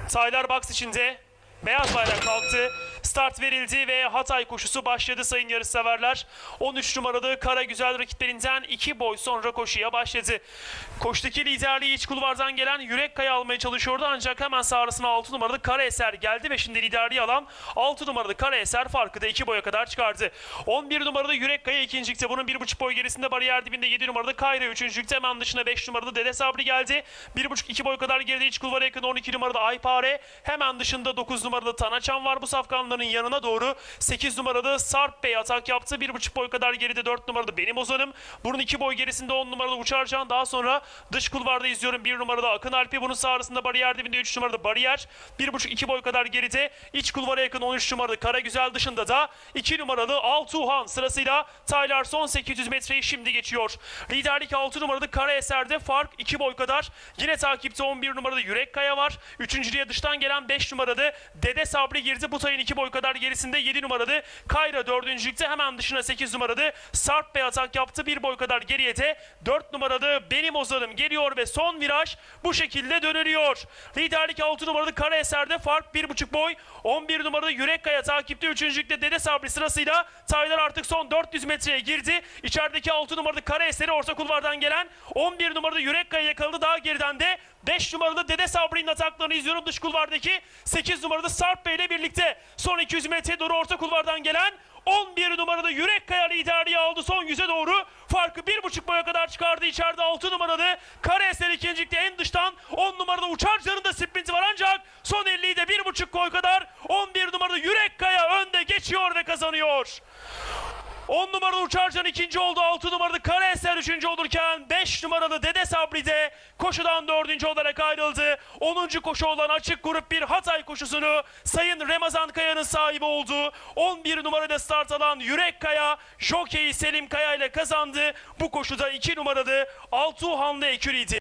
Taylar box içinde. Beyaz bayrak kalktı. Start verildi ve Hatay koşusu başladı sayın yarışseverler. 13 numaralı Karagüzel rakiplerinden 2 boy sonra koşuya başladı. Koştaki liderliği iç kulvardan gelen Yürekkaya almaya çalışıyordu ancak hemen sağrısına 6 numaralı Karaeser geldi ve şimdi liderliği alan 6 numaralı Karaeser farkı da 2 boya kadar çıkardı. 11 numaralı Yürekkaya ikincilikte, bunun 1,5 boy gerisinde bariyer dibinde 7 numaralı Kayra üçüncülükte, hemen dışına 5 numaralı Dede Sabri geldi. 1,5-2 boy kadar geride iç kulvara yakın 12 numaralı Aypare, hemen dışında 9 numaralı Tanaçan var bu safkanların yanına doğru. 8 numaralı Sarp Bey atak yaptı. 1,5 boy kadar geride 4 numaralı Benim Ozan'ım. Bunun 2 boy gerisinde 10 numaralı Uçarcan. Daha sonra dış kulvarda izliyorum 1 numaralı Akın Alpi. Bunun sağrısında bariyer dibinde 3 numaralı Bariyer. 1,5-2 boy kadar geride iç kulvara yakın 13 numaralı Karagüzel, dışında da 2 numaralı Altuğhan. Sırasıyla Taylar son 800 metreyi şimdi geçiyor. Liderlik 6 numaralı Karaeser'de, fark 2 boy kadar. Yine takipte 11 numaralı Yürekkaya var. Üçüncülüğe dıştan gelen 5 numaralı Dede Sabri girdi. Bu tayın 2 boy kadar gerisinde 7 numaralı Kayra dördüncülükte, hemen dışına 8 numaralı Sarp Bey atak yaptı. 1 boy kadar geriye de 4 numaralı Benim Ozan'ım geliyor ve son viraj bu şekilde dönülüyor. Liderlik 6 numaralı Karaeser'de, fark 1,5 boy. 11 numaralı Yürekkaya takipte, üçüncülükte Dede Sabri. Sırasıyla Taylar artık son 400 metreye girdi. İçerideki 6 numaralı Karaeser'i orta kulvardan gelen 11 numaralı Yürekkaya yakaladı. Daha geriden de 5 numaralı Dede Sabri'nin ataklarını izliyorum. Dış kulvardaki 8 numaralı Sarp Bey ile birlikte son 200 metreye doğru orta kulvardan gelen 11 numaralı Yürekkaya liderliği aldı son 100'e doğru. Farkı 1,5 boya kadar çıkardı. İçeride 6 numaralı Karaeser ikincilikte, en dıştan 10 numaralı Uçarcan'ın da sprinti var ancak son 50'yi de 1,5 boy kadar 11 numaralı Yürekkaya önde geçiyor ve kazanıyor. 10 numaralı Uçarcan ikinci oldu. 6 numaralı Karaeser üçüncü olurken 5 numaralı Dede Sabri de koşudan dördüncü olarak ayrıldı. 10. koşu olan açık grup bir Hatay koşusunu Sayın Ramazan Kaya'nın sahibi oldu. 11 numarada start alan Yürekkaya, jokeyi Selim Kaya ile kazandı. Bu koşuda 2 numaralı Altuğhanlı eküriydi.